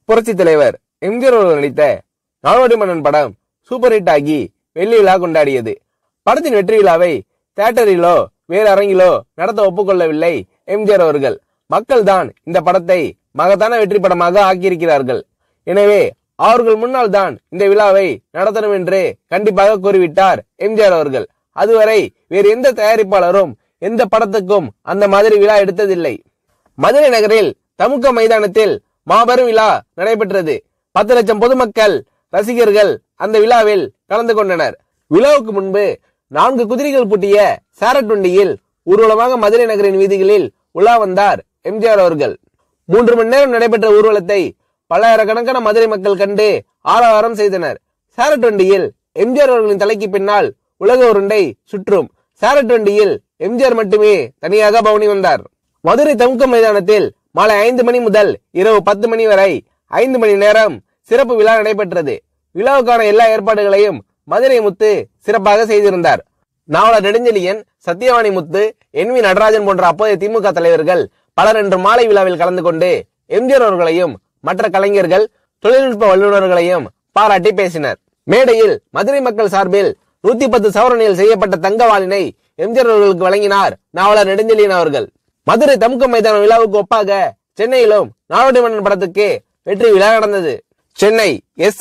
புரட்சி தலைவர் எம்ஜிஆர் அவர்கள் நடித்த நாடோடி மன்னன் படம் சூப்பர் ஹிட் ஆகி வெள்ளி விழா கொண்டாடியது. படத்தின் வெற்றி விழாவை தியேட்டரிலோ வேறு அரங்கிலோ நடத்த ஒப்புக்கொள்ளவில்லை எம்ஜிஆர் அவர்கள். மக்கள் தான் இந்த படத்தை மகத்தான வெற்றி படமாக ஆக்கியிருக்கிறார்கள். எனவே அவர்கள் முன்னால் தான் இந்த விழாவை நடத்தணும் என்று கண்டிப்பாக கூறிவிட்டார் எம்ஜிஆர் அவர்கள். அதுவரை வேறு எந்த தயாரிப்பாளரும் எந்த படத்துக்கும் அந்த மாதிரி விழா எடுத்ததில்லை. மதுரை நகரில் தமுக மைதானத்தில் மாபெரும் விழா நடைபெற்றது. 10 லட்சம் பொதுமக்கள் ரசிகர்கள் அந்த விழாவில் கலந்து கொண்டனர். விழாவுக்கு முன்பு 4 குதிரைகள் பூட்டிய சாரட் வண்டியில் ஊர்வலமாக மதுரை நகரின் வீதிகளில் உலா வந்தார் எம்ஜிஆர் அவர்கள். 3 மணி நேரம் நடைபெற்ற ஊர்வலத்தை பல்லாயிரக்கணக்கான மதுரை மக்கள் கண்டு ஆரவாரம் செய்தனர். சாரட் வண்டியில் எம்ஜிஆர் அவர்களின் தலைக்கு பின்னால் உலக உருண்டை சுற்றும். சாரட் வண்டியில் எம்ஜிஆர் மட்டுமே தனியாக பவனி வந்தார். மதுரை தமுக மைதானத்தில் மாலை 5 மணி முதல் இரவு 10 மணி வரை 5 மணி நேரம் சிறப்பு விழா நடைபெற்றது. விழாவுக்கான எல்லா ஏற்பாடுகளையும் மதுரை முத்து சிறப்பாக செய்திருந்தார். நாவலர் நெடுஞ்செழியன், சத்தியவாணி முத்து, NV நடராஜன் போன்ற அப்போதைய திமுக தலைவர்கள் பலர் இன்று மாலை விழாவில் கலந்து கொண்டு எம்ஜிஆர் அவர்களையும் மற்ற கலைஞர்கள், தொழில்நுட்ப வல்லுநர்களையும் பாராட்டி பேசினர். மேடையில் மதுரை மக்கள் சார்பில் 110 சவரனில் செய்யப்பட்ட தங்கவாளினை எம்ஜிஆர் அவர்களுக்கு வழங்கினார் நாவலர் நெடுஞ்செழியன் அவர்கள். மதுரை தமுக மைதான விழாவுக்கு ஒப்பாக சென்னையிலும் நாடோடி மன்னன் படத்துக்கு வெற்றி விழா நடந்தது. சென்னை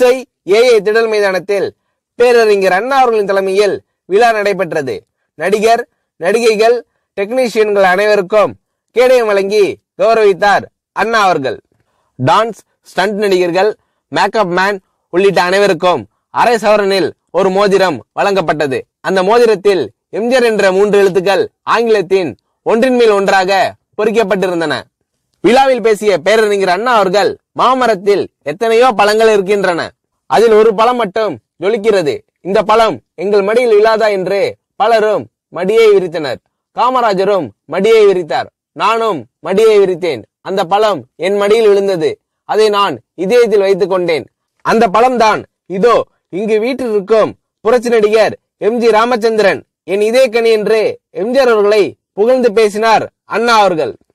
SIAA திடல் மைதானத்தில் பேரறிஞர் அண்ணா அவர்களின் தலைமையில் விழா நடைபெற்றது. நடிகர், நடிகைகள், டெக்னீஷியன்கள் அனைவருக்கும் கேடயம் வழங்கி கௌரவித்தார் அண்ணா அவர்கள். டான்ஸ், ஸ்டண்ட் நடிகர்கள், மேக்கப் மேன் உள்ளிட்ட அனைவருக்கும் அரை சவரனில் ஒரு மோதிரம் வழங்கப்பட்டது. அந்த மோதிரத்தில் எம்ஜிஆர் என்ற 3 எழுத்துக்கள் ஆங்கிலத்தின் ஒன்றின் மேல் ஒன்றாக பொறிக்கப்பட்டிருந்தன. விழாவில் பேசிய பேரறிஞர் அண்ணா அவர்கள், மாமரத்தில் எத்தனையோ பழங்கள் இருக்கின்றன, அதில் ஒரு பழம் மட்டும் ஜொலிக்கிறது, இந்த பழம் எங்கள் மடியில் விழாதா என்று பலரும் மடியை விரித்தனர். காமராஜரும் மடியை விரித்தார். நானும் மடியை விரித்தேன். அந்த பழம் என் மடியில் விழுந்தது. அதை நான் இதயத்தில் வைத்துக் கொண்டேன். அந்த பழம்தான் இதோ இங்கு வீட்டில் இருக்கும் புரட்சி நடிகர் MG ராமச்சந்திரன், என் இதய கனி என்று எம்ஜிஆர் அவர்களை புகழ்ந்து பேசினார் அண்ணா அவர்கள்.